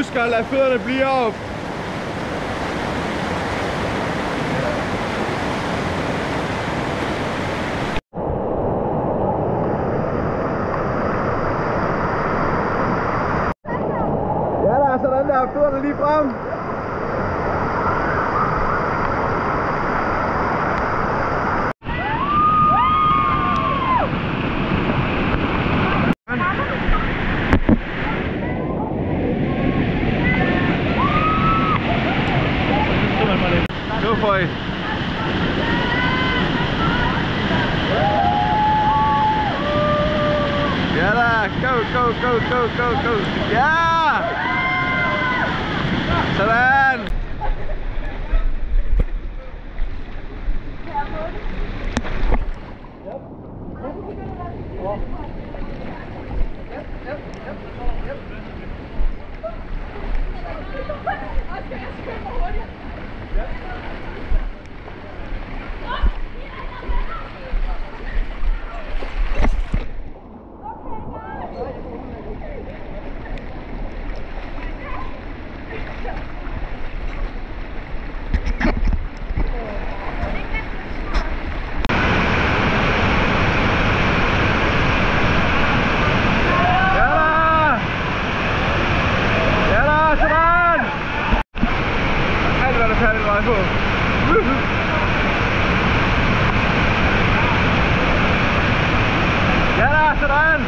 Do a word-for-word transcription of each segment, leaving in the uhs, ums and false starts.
Husk at lade fødderne blive op. Ja, der er sådan der, fødderne lige frem. Go for it. Ja da, go, go, go, go, go, go. Ja! Sådan! Ja da, sådan!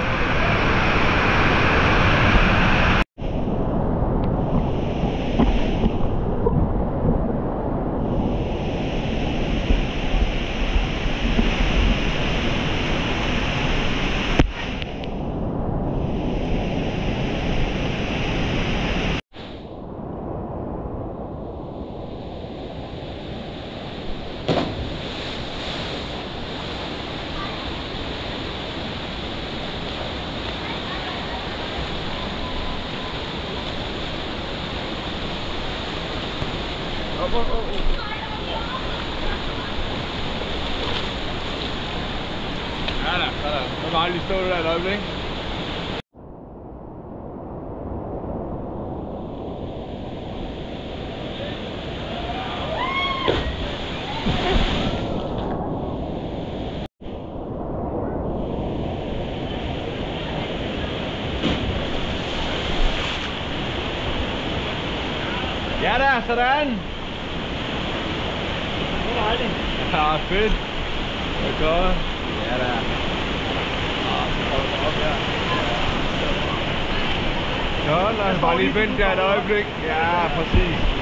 Oh, oh, oh. Ja da, sådan. Så må jeg lige stå der et øjeblik. Ja da, sådan! Ja, fedt! Det er godt! Ja da! Godt, lad os bare lige vente der et øjeblik. Ja, præcis.